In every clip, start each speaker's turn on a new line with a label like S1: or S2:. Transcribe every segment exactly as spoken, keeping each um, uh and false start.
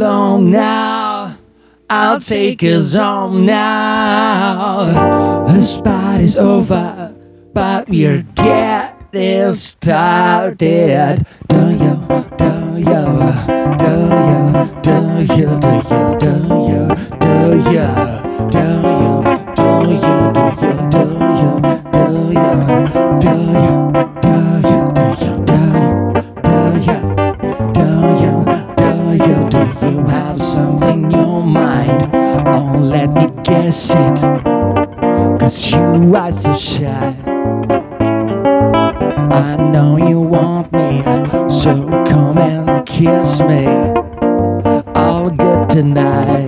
S1: alone now. I'll take us home now. This party's over, but we're getting started. Do you, do you, do you, do you, do you, do you, do you, do you, do you, do you, do you, do you, do you, do you, do you, do you, do you, do you, do you have something in your mind? Oh, let me guess it, 'cause you are so shy. I know you want me, so come and kiss me. All good tonight.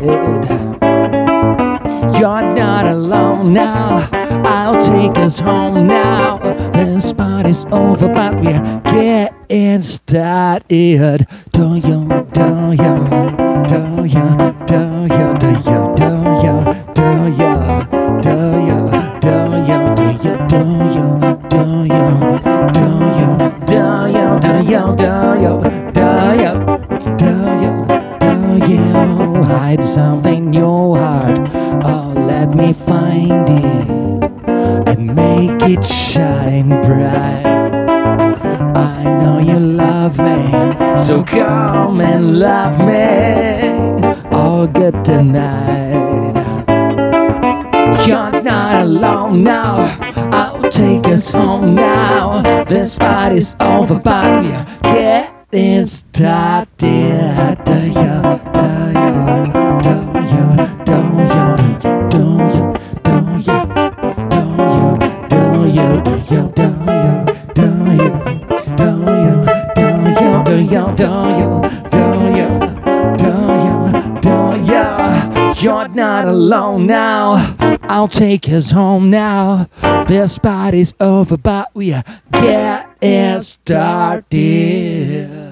S1: You're not alone now. I'll take us home now. This party's over, but we're getting started. Do you, do you, do you, do you, do you, do you, do you, do you, do you, do you, do you, do you, do you, do you, do you, do you, do you, do you, do you hide something in your heart? Oh, let me find it and make it shine bright. I know you love me, so come and love me. All good tonight. You're not alone now. I'll take us home now. This party's over, but we're getting started. Do you, do you, do you, do you, do you, do you, do you, do you, do you, do you, do you, do you, do you, do you, do you, do you, do you, do you? You're not alone now. I'll take us home now. This party's over, but we are getting started.